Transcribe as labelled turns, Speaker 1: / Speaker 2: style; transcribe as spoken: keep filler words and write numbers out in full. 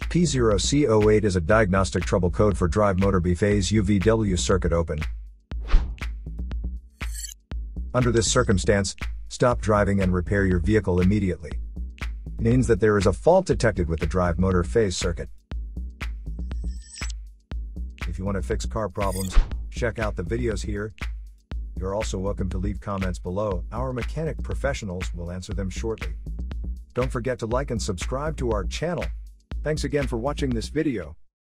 Speaker 1: P zero C zero eight is a diagnostic trouble code for drive motor biphase U V W circuit open. Under this circumstance, stop driving and repair your vehicle immediately. It means that there is a fault detected with the drive motor phase circuit. If you want to fix car problems, check out the videos here. You're also welcome to leave comments below. Our mechanic professionals will answer them shortly. Don't forget to like and subscribe to our channel. Thanks again for watching this video.